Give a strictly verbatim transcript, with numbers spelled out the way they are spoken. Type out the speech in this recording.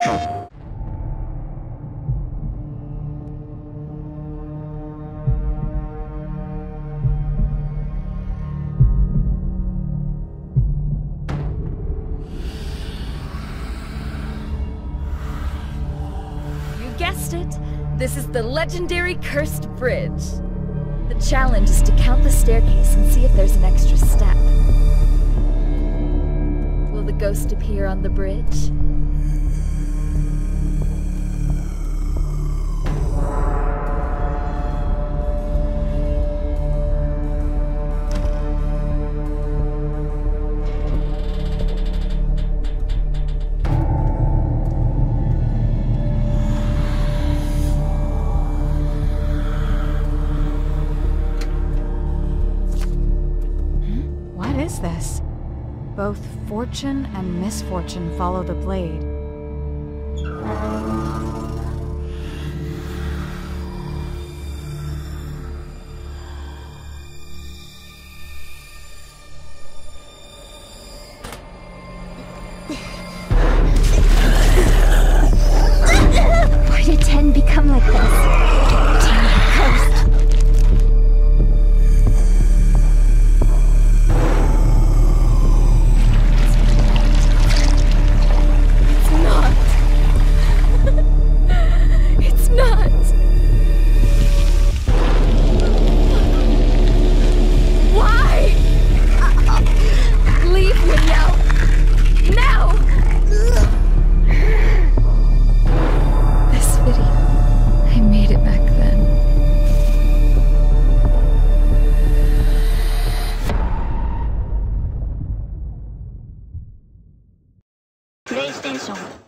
Guessed it. This is the legendary Cursed Bridge. The challenge is to count the staircase and see if there's an extra step. Will the ghost appear on the bridge? What is this? Both fortune and misfortune follow the blade. Why did Ten become like this? Damn cursed. PlayStation